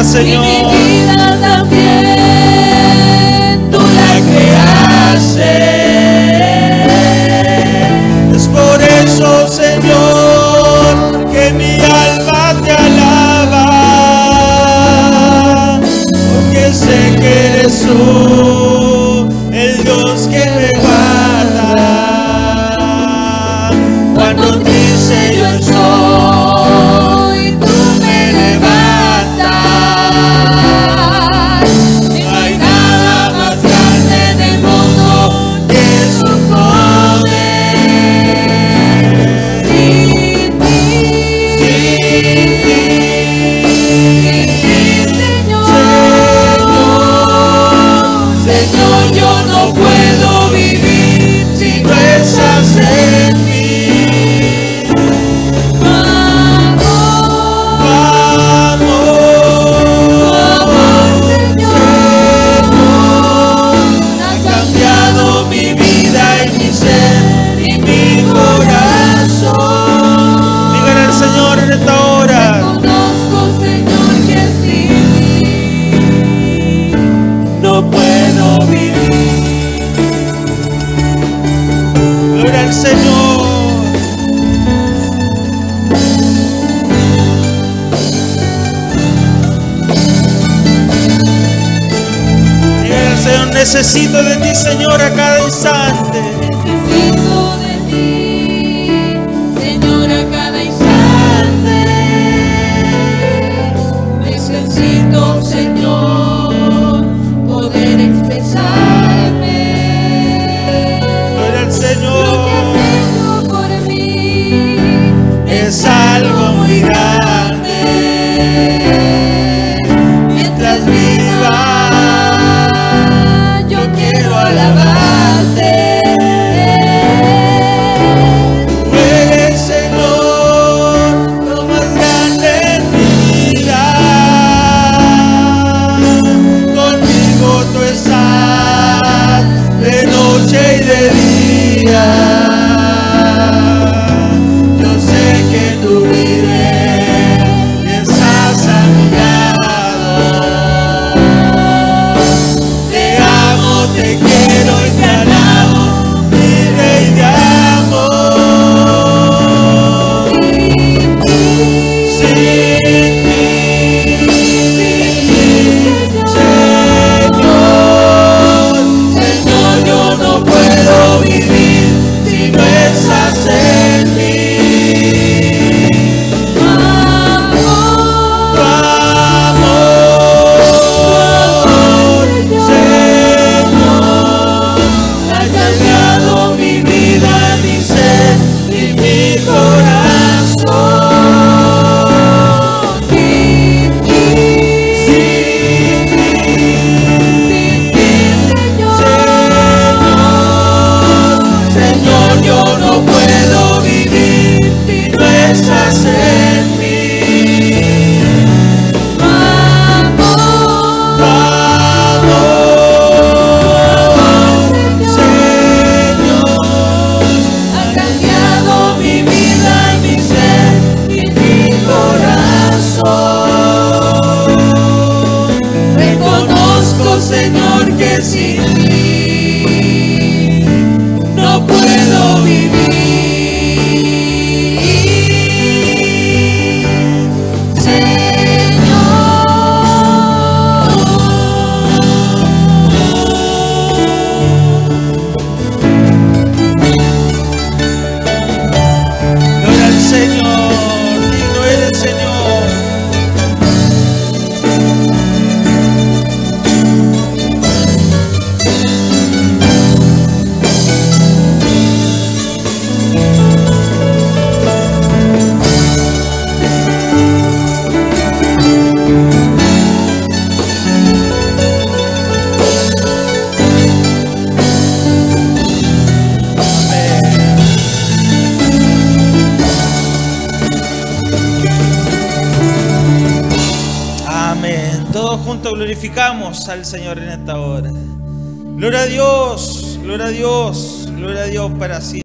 Señor. Y mi vida también tú la creaste. Es por eso, Señor, que mi alma te alaba, porque sé que eres tú, el Dios que me guarda. Cuando dice yo estoy, tú me levantas. No hay nada más grande en el mundo que su poder. Sin ti, Señor, yo no puedo vivir si no estás en mí. Necesito de ti, Señor, a cada instante. Necesito de ti, Señor, a cada instante. Necesito, Señor, poder expresarme. Gloria al Señor. Lo que has hecho por mí Es algo muy grande. Mientras viva, alabarte. Tú eres, Señor, lo más grande en mi vida. Conmigo tú estás de noche y de día. Yo sé que tú vives y estás a mi lado. Te amo, te quiero y te alabo, mi Rey de amor. Sin ti, Señor, yo no puedo vivir si no estás en mí. Señor, que sin ti no puedo vivir. Gloria al Señor, digno eres, Señor. Todos juntos glorificamos al Señor en esta hora. Gloria a Dios, gloria a Dios, gloria a Dios para siempre.